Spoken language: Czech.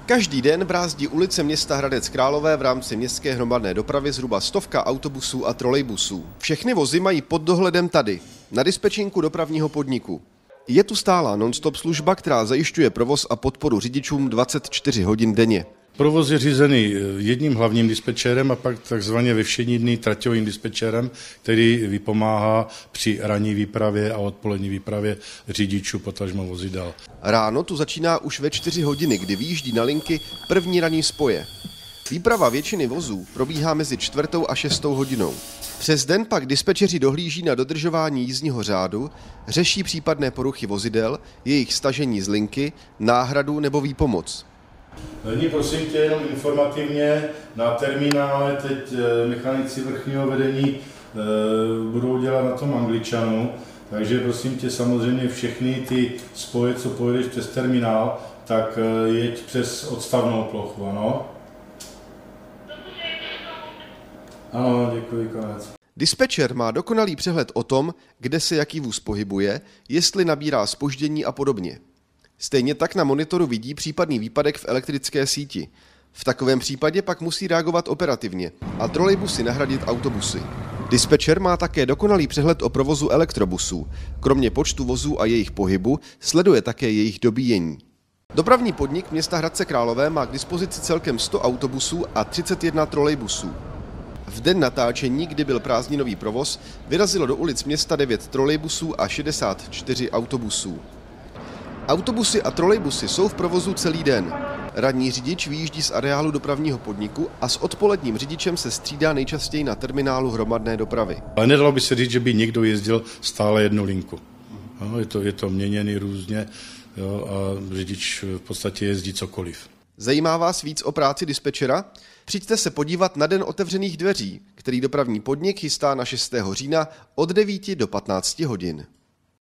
Každý den brázdí ulice města Hradec Králové v rámci městské hromadné dopravy zhruba 100 autobusů a trolejbusů. Všechny vozy mají pod dohledem tady, na dispečinku dopravního podniku. Je tu stálá non-stop služba, která zajišťuje provoz a podporu řidičům 24 hodin denně. Provoz je řízený jedním hlavním dispečérem a pak takzvaně ve všední dny traťovým dispečérem, který vypomáhá při ranní výpravě a odpolední výpravě řidičů potažmo vozidel. Ráno tu začíná už ve 4 hodiny, kdy vyjíždí na linky první ranní spoje. Výprava většiny vozů probíhá mezi 4. a 6. hodinou. Přes den pak dispečeři dohlíží na dodržování jízdního řádu, řeší případné poruchy vozidel, jejich stažení z linky, náhradu nebo výpomoc. Nyní prosím tě jenom informativně, na terminále teď mechanici vrchního vedení budou dělat na tom Angličanu, takže prosím tě samozřejmě všechny ty spoje, co pojedeš přes terminál, tak jeď přes odstavnou plochu, ano? Ano, děkuji, konec. Dispečer má dokonalý přehled o tom, kde se jaký vůz pohybuje, jestli nabírá zpoždění a podobně. Stejně tak na monitoru vidí případný výpadek v elektrické síti. V takovém případě pak musí reagovat operativně a trolejbusy nahradit autobusy. Dispečer má také dokonalý přehled o provozu elektrobusů. Kromě počtu vozů a jejich pohybu sleduje také jejich dobíjení. Dopravní podnik města Hradce Králové má k dispozici celkem 100 autobusů a 31 trolejbusů. V den natáčení, kdy byl prázdninový provoz, vyrazilo do ulic města 9 trolejbusů a 64 autobusů. Autobusy a trolejbusy jsou v provozu celý den. Ranní řidič vyjíždí z areálu dopravního podniku a s odpoledním řidičem se střídá nejčastěji na terminálu hromadné dopravy. Ale nedalo by se říct, že by někdo jezdil stále jednu linku. No, je to měněný různě, jo, a řidič v podstatě jezdí cokoliv. Zajímá vás víc o práci dispečera? Přijďte se podívat na Den otevřených dveří, který dopravní podnik chystá na 6. října od 9 do 15 hodin.